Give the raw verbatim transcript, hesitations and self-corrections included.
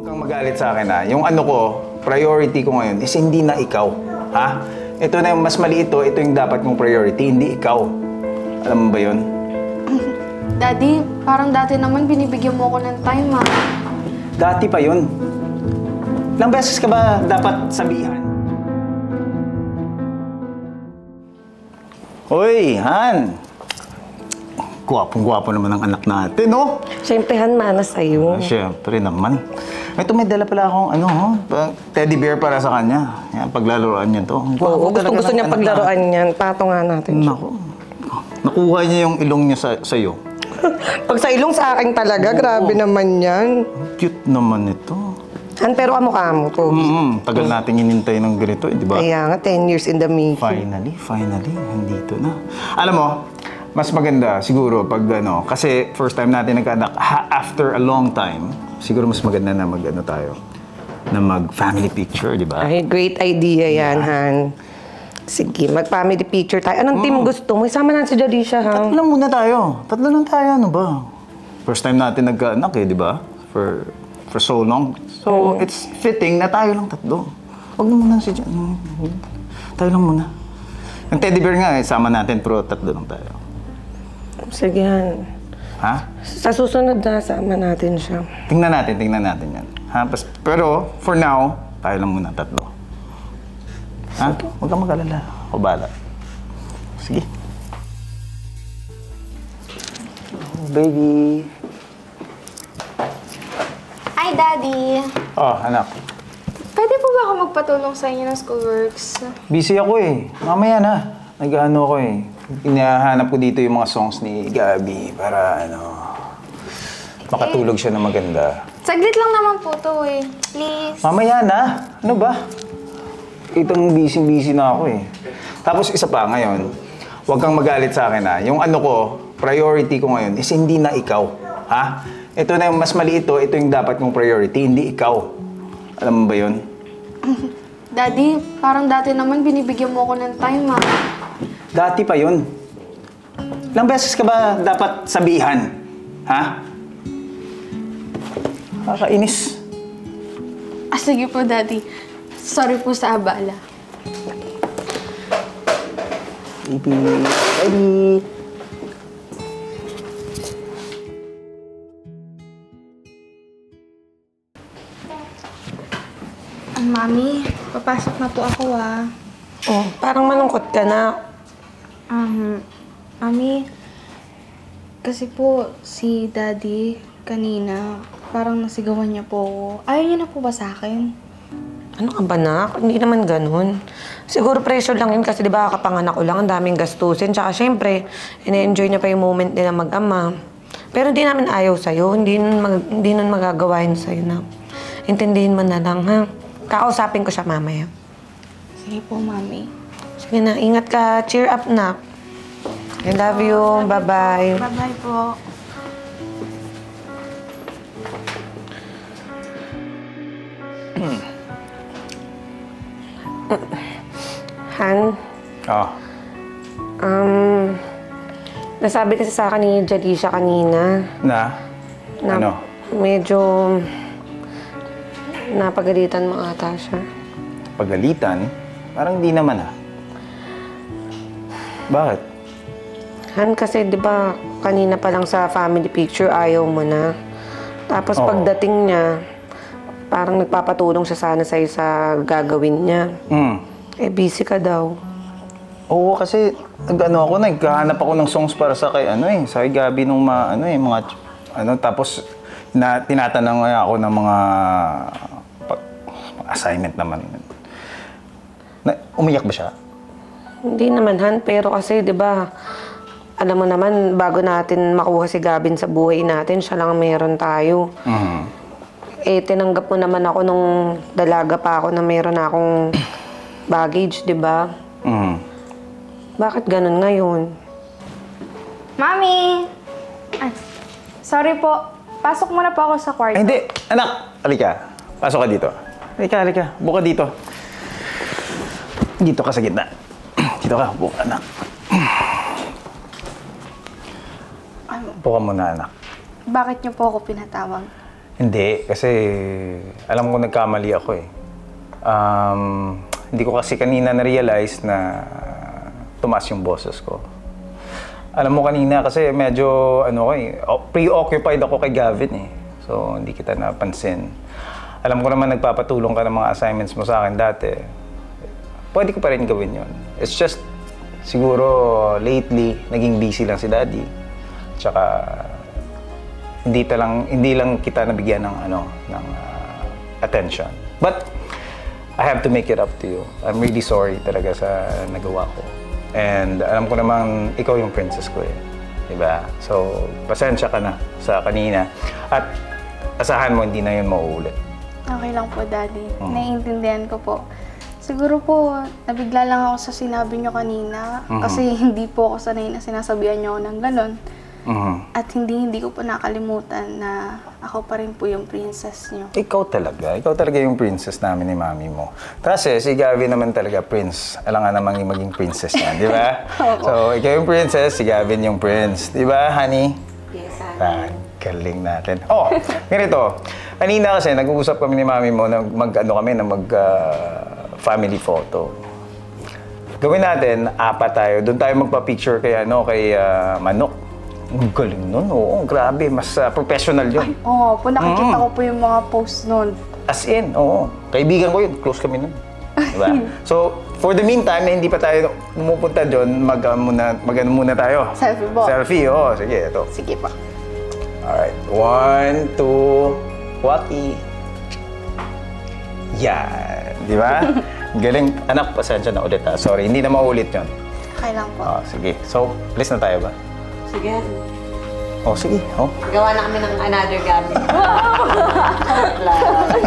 Huwag kang magalit sa akin ha. Yung ano ko, priority ko ngayon is hindi na ikaw. Ha? Ito na yung mas maliit to, ito yung dapat mong priority, hindi ikaw. Alam mo ba yun? Daddy, parang dati naman binibigyan mo ako ng time ha. Dati pa yun. Ilang beses ka ba dapat sabihan? Hoy, Han! Gwapong-gwapo naman ang anak natin, no? Siyempre, Han, mana sa'yo. Ah, Siyempre naman. Ito, may dala pala akong ano, ho? Teddy bear para sa kanya. Yan, paglaruan niya to. Oo, gustong gusto niya paglaruan niyan. Pato nga natin siya. Naku. Nakuha niya yung ilong niya sa sa'yo. Pag sa ilong sa akin talaga, grabe naman yan. Cute naman ito. Han, pero kamukha mo, Toby. Mm-hmm. Tagal natin hinintay ng ganito, eh, di ba? Kaya nga, ten years in the making. Finally, finally, nandito na. Alam mo, mas maganda siguro pag ano, kasi first time natin nagkaanak after a long time, siguro mas maganda na mag ano tayo, na mag family picture, di ba? Ay, great idea yan, yeah. Han. Sige, mag-family picture tayo. Anong mm. team gusto mo? Isama natin si Jalisha, ha? Tatlo lang muna tayo. Tatlo lang tayo, ano ba? First time natin nagkaanak eh, di ba? For, for so long. So, mm. it's fitting na tayo lang tatlo. Huwag na muna si Jan. Tayo lang muna. Yung teddy bear nga, eh, sama natin, pero tatlo lang tayo. Sige, Han. Ha? Sa susunod na, sama natin siya. Tingnan natin, tingnan natin yan. Ha? Pero, for now, tayo lang muna tatlo. Ha? Huwag kang mag-alala. Ako bala. Sige. Oh, baby. Hi, Daddy. Oh, anak. Pwede po ba ako magpatulong sa inyo ng schoolworks? Busy ako eh. Mamaya na. Nag-ano ko eh. Inahanap ko dito yung mga songs ni Gabi para ano, makatulog siya na maganda. Saglit lang naman po to eh. Please. Mamaya na. Ano ba? Itong busy-busy na ako eh. Tapos isa pa ngayon, huwag kang magalit sa akin ha. Yung ano ko, priority ko ngayon is hindi na ikaw. Ha? Ito na yung mas maliit to, ito yung dapat mong priority, hindi ikaw. Alam mo ba yun? Daddy, parang dati naman binibigyan mo ako ng time ha. Dati pa yun. Ilang beses ka ba dapat sabihan? Ha? Kakainis. Ah, sige po, Daddy. Sorry po sa abala. Baby, baby. Ang Mami, papasok na po ako ah. Oh, parang malungkot ka na. Um, Mami, kasi po si Daddy kanina, parang nasigawan niya po ako. Ayaw niya na po ba sa akin? Ano ka ba, nak? Hindi naman ganun. Siguro pressure lang yun kasi di ba kapanganak ko lang, ang daming gastusin. Tsaka syempre, ina-enjoy niya pa yung moment nila mag-ama. Pero hindi namin ayaw sa'yo. Hindi nun, mag, hindi nun magagawa yun sa'yo, na. Intindihin mo na lang, ha? Kakausapin ko siya mamaya. Sige po, Mami. Sige na, ingat ka. Cheer up, nak. I love you. Bye-bye. Bye-bye po. Han? Oh. Um, nasabi kasi sa akin ni Jalisha kanina. Na? Na ano? Medyo napagalitan mo ata siya. Pagalitan? Parang hindi naman ah. Bakit? Han, kasi di ba kanina pa lang sa family picture ayaw mo na. Tapos Oo. pagdating niya, parang nagpapatulong siya sana sa'yo sa gagawin niya. Hmm. Eh, busy ka daw. Oo, kasi nag-ano ako, naghahanap ako ng songs para sa kay ano eh, sa kay Gabi nung mga ano eh, mga ano, tapos na, tinatanong nga ako ng mga pa- assignment naman. Na, umiyak ba siya? Hindi naman, Han, pero kasi 'di ba, alam mo naman bago natin makuha si Gabin sa buhay natin, siya lang meron tayo. Mhm. Eh, tinanggap mo naman ako nung dalaga pa ako na meron akong baggage, 'di ba? Mhm. Bakit ganun ngayon? Mami! Ah, sorry po. Pasok muna po ako sa kwarto. Ay, hindi. Anak, halika. Pasok ka dito. Halika, halika. Buka dito. Dito ka sa gitna. Dito ka. Buka, anak. Buka muna, anak. Bakit niyo po ako pinatawag? Hindi, kasi alam ko nagkamali ako eh. Um, hindi ko kasi kanina na-realize na tumaas yung boses ko. Alam mo kanina kasi medyo ano ko eh, preoccupied ako kay Gavin eh. So hindi kita napansin. Alam ko naman nagpapatulong ka ng mga assignments mo sa akin dati. Pwede ko pa rin gawin yon. It's just siguro lately naging busy lang si Daddy. Tsaka hindi ta lang hindi lang kita nabigyan ng ano ng uh, attention. But I have to make it up to you. I'm really sorry talaga sa nagawa ko. And alam ko namang ikaw yung princess ko eh. Diba? So, pasensya ka na sa kanina. At asahan mo, hindi na yun mauulit. Okay lang po, Daddy. Naiintindihan ko po. Siguro po, nabigla lang ako sa sinabi niyo kanina. Kasi hindi po ako sanay na sinasabihan niyo ako ng ganon. Mhm. At hindi hindi ko po nakalimutan na ako pa rin po yung princess niyo. Ikaw talaga. Ikaw talaga yung princess namin ni mami mo. Kasi si Gavin naman talaga prince. Alam nga namang yung maging princess niya, di ba? So, ikaw yung princess, si Gavin yung prince. Di ba, honey? Yes, Ah, galing natin. Oh, ganito. Kanina kasi nag-uusap kami ni mami mo na mag-ano kami na mag ah, family photo. Gawin natin, apat tayo. Doon tayo magpa-picture kay ano, kay ah, Manok. Ang galing nun, oo. Grabe, mas ah, professional yun. Oo po, nakikita ko po yung mga post nun. As in, oo. Kaibigan ko yun. Close kami nun. Diba? So, for the meantime, na hindi pa tayo pumupunta doon, mag, uh, muna, mag ano muna tayo. Selfie po. Selfie, oo. Sige, ito. Sige pa. Alright. One, two, waki. Yan. Di ba? Galing. Anak, pasensya na ulit ha. Sorry, hindi na maulit yun. Okay lang po. Oh, sige. So, alis na tayo ba? Sige. Oh, sige. Oh. Gawa na kami ng another Gabby. Wow!